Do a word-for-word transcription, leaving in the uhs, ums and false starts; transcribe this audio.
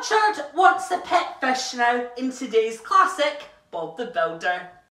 Orchard wants a pet fish now in today's classic, Bob the Builder.